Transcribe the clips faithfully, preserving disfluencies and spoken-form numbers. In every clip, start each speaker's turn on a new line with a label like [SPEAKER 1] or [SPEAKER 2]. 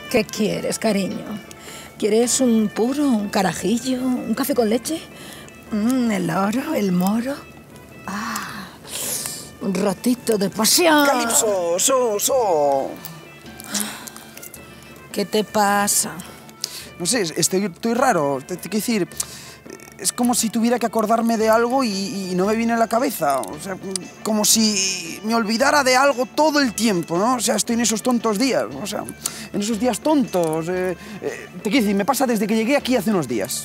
[SPEAKER 1] ¿Qué quieres, cariño? ¿Quieres un puro, un carajillo, un café con leche? Mm, el oro, el moro. Ah, un ratito de pasión.
[SPEAKER 2] Calipso, so, so.
[SPEAKER 1] ¿Qué te pasa?
[SPEAKER 2] No sé, estoy, estoy raro. Te, te quiero decir, es como si tuviera que acordarme de algo y, y no me viene a la cabeza. O sea, como si me olvidara de algo todo el tiempo, ¿no? O sea, estoy en esos tontos días, ¿no? O sea, en esos días tontos. Eh, eh, te quiero decir, me pasa desde que llegué aquí hace unos días.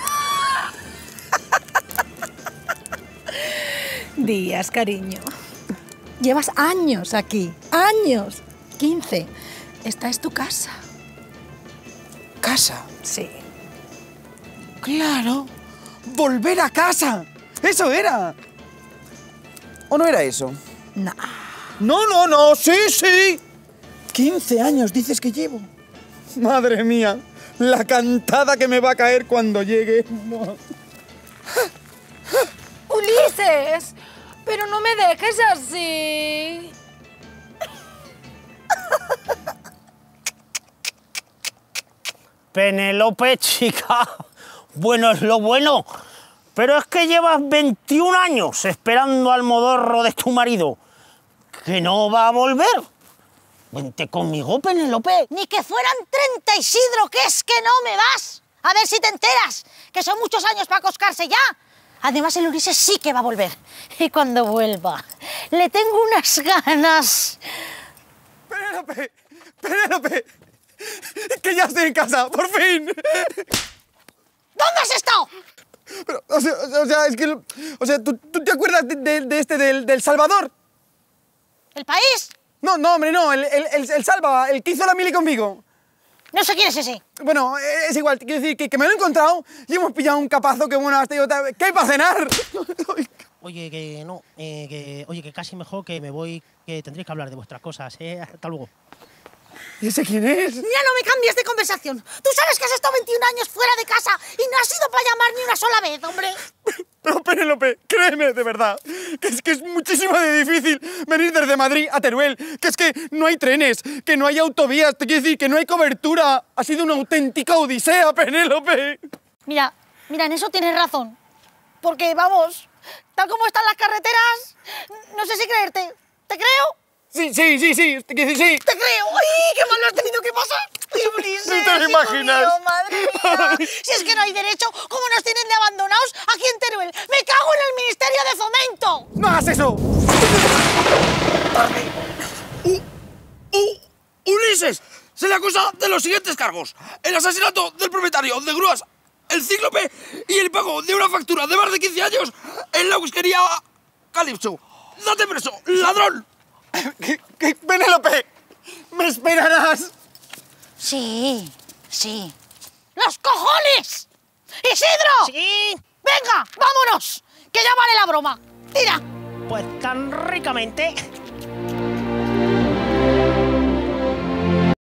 [SPEAKER 1] Días, cariño. Llevas años aquí, años. quince. Esta es tu casa.
[SPEAKER 2] ¿Casa?
[SPEAKER 1] Sí.
[SPEAKER 2] ¡Claro! ¡Volver a casa! ¡Eso era! ¿O no era eso?
[SPEAKER 1] No.
[SPEAKER 2] No, no, no, sí, sí. quince años dices que llevo. Madre mía, la cantada que me va a caer cuando llegue. No.
[SPEAKER 1] Ulises, pero no me dejes así.
[SPEAKER 3] Penélope, chica, bueno es lo bueno, pero es que llevas veintiún años esperando al modorro de tu marido, que no va a volver. Vente conmigo, Penélope.
[SPEAKER 4] Ni que fueran treinta, Isidro, que es que no me vas. A ver si te enteras, que son muchos años para acoscarse ya. Además, el Ulises sí que va a volver. Y cuando vuelva, le tengo unas ganas.
[SPEAKER 2] Penélope, Penélope, que ya estoy en casa, por fin.
[SPEAKER 4] ¿Dónde has estado?
[SPEAKER 2] Pero, o sea, o sea, es que, o sea, ¿tú, tú te acuerdas de, de, de este, del, del Salvador?
[SPEAKER 4] ¿El país?
[SPEAKER 2] No, no, hombre, no, el, el, el, el Salva, el que hizo la mili conmigo.
[SPEAKER 4] No sé quién es ese.
[SPEAKER 2] Bueno, es igual, quiero decir que, que me lo he encontrado y hemos pillado un capazo que bueno, hasta yo, ¿qué hay para cenar?
[SPEAKER 3] Oye, que no, eh, que, oye, que casi mejor que me voy, que tendréis que hablar de vuestras cosas, ¿eh? Hasta luego.
[SPEAKER 2] ¿Y ese quién es?
[SPEAKER 4] Ya no me cambies de conversación. Tú sabes que has estado veintiún años fuera de casa y no has ido para llamar ni una sola vez, hombre.
[SPEAKER 2] Pero, Penélope, créeme, de verdad, que es que es muchísimo de difícil venir desde Madrid a Teruel, que es que no hay trenes, que no hay autovías, te quiero decir que no hay cobertura. Ha sido una auténtica odisea, Penélope.
[SPEAKER 4] Mira, mira, en eso tienes razón. Porque, vamos, tal como están las carreteras, no sé si creerte. ¿Te creo?
[SPEAKER 2] Sí, sí, sí, sí, te quiero decir sí.
[SPEAKER 4] ¡Te creo! ¡Ay, qué mal lo has tenido que pasar! ¡Ulises!
[SPEAKER 2] Ni te lo imaginas.
[SPEAKER 4] Mío, ¡madre mía! Si es que no hay derecho, ¿cómo nos tienen de abandonados aquí en Teruel? ¡Me cago en el Ministerio de Fomento!
[SPEAKER 2] ¡No hagas eso!
[SPEAKER 5] ¡Uh! ¡Uh! ¡Ulises! Se le acusa de los siguientes cargos: el asesinato del propietario de grúas, el Cíclope, y el pago de una factura de más de quince años en la whiskería Calipso. ¡Date preso, ladrón!
[SPEAKER 2] ¿Qué, qué, Penélope? ¿Me esperarás?
[SPEAKER 4] Sí, sí. ¡Los cojones! ¡Isidro!
[SPEAKER 3] Sí.
[SPEAKER 4] ¡Venga, vámonos! ¡Que ya vale la broma! ¡Tira!
[SPEAKER 3] Pues tan ricamente.